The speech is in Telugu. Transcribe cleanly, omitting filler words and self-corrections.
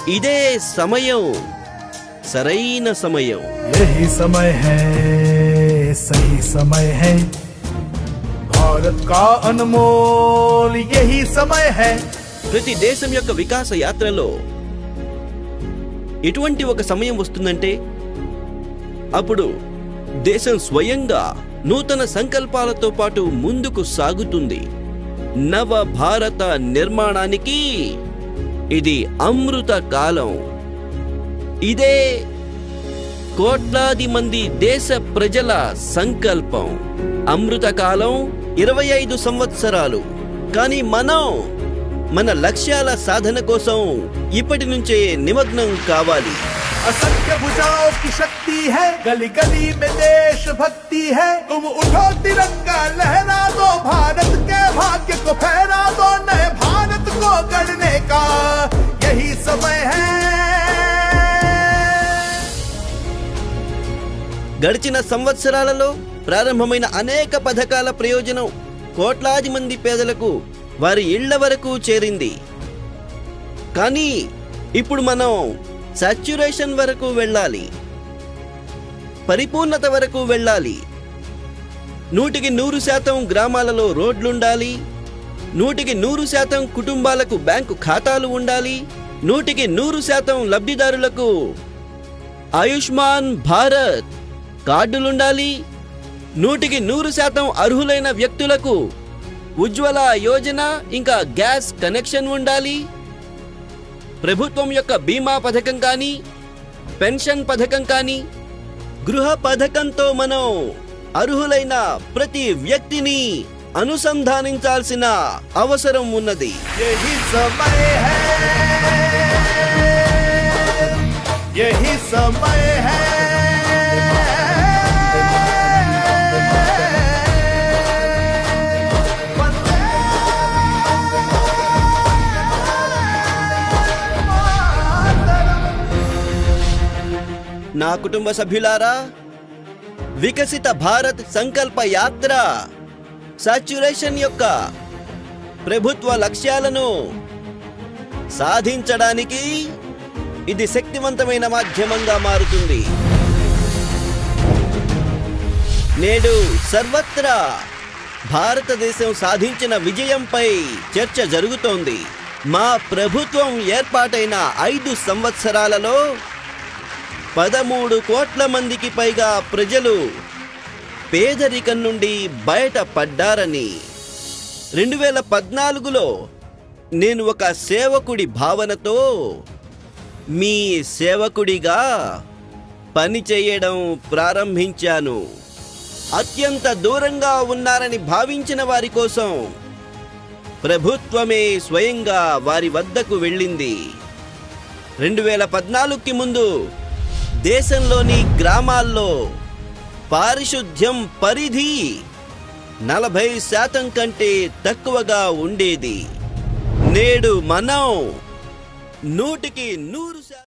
ఇదే సమయం, సరైన సమయం. यही समय है, सही समय है, भारत का अनमोल यही समय है. ప్రతి దేశం యొక్క వికాస యాత్రలో ఎటువంటి ఒక సమయం వస్తుందంటే అప్పుడు దేశం స్వయంగా నూతన సంకల్పాలతో పాటు ముందుకు సాగుతుంది. నవ భారత నిర్మాణానికి ఇది అమృత కాలం. ఇదే కోట్లాది మంది దేశ ప్రజల సంకల్పం. అమృత కాలం 25 సంవత్సరాలు. కానీ మన లక్ష్యాల సాధన కోసం ఇప్పటి నుంచే నిమగ్నం కావాలి. असंख्य भुजाओं की शक्ति है, गली गली में देश भक्ति है. तुम उठो तिरंगा लहरा दो, भारत के भाग्य को फहरा दो. नए भारत को गढ़ने का यही समय है. గడిచిన సంవత్సరాలలో ప్రారంభమైన అనేక పథకాల ప్రయోజనం కోట్లాది మంది పేదలకు వారి ఇళ్ల వరకు చేరింది. కానీ ఇప్పుడు మనం సాచ్యురేషన్ వరకు వెళ్ళాలి, పరిపూర్ణత వరకు వెళ్ళాలి. 100% గ్రామాలలో రోడ్లుండాలి, 100% కుటుంబాలకు బ్యాంకు ఖాతాలు ఉండాలి, 100% లబ్ధిదారులకు ఆయుష్మాన్ భారత్ కార్డులుండాలి, 100% అర్హులైన వ్యక్తులకు ఉజ్వల యోజన ఇంకా గ్యాస్ కనెక్షన్ ఉండాలి. ప్రభుత్వం యొక్క బీమా పథకం కానీ, పెన్షన్ పథకం కానీ, గృహ పథకంతో మనం అర్హులైన ప్రతి వ్యక్తిని అనుసంధానించాల్సిన అవసరం ఉన్నది. यही समय है, यही समय है. నా కుటుంబ సభ్యులారా, వికసిత భారత్ సంకల్ప యాత్ర సాచ్యురేషన్ యొక్క ప్రభుత్వ లక్ష్యాలను సాధించడానికి ఇది శక్తివంతమైన మాధ్యమంగా మారుతుంది. నేడు సర్వత్రా భారతదేశం సాధించిన విజయంపై చర్చ జరుగుతోంది. మా ప్రభుత్వం ఏర్పాటైన 5 సంవత్సరాలలో 13 కోట్ల మందికి పైగా ప్రజలు పేదరికం నుండి బయటపడ్డారని. 2014లో నేను ఒక సేవకుడి భావనతో మీ సేవకుడిగా పనిచేయడం ప్రారంభించాను. అత్యంత దూరంగా ఉన్నారని భావించిన వారి కోసం ప్రభుత్వమే స్వయంగా వారి వద్దకు వెళ్ళింది. 2014కి ముందు దేశంలోని గ్రామాల్లో పారిశుద్ధ్యం పరిధి 40% కంటే తక్కువగా ఉండేది. నేడు మనం 100%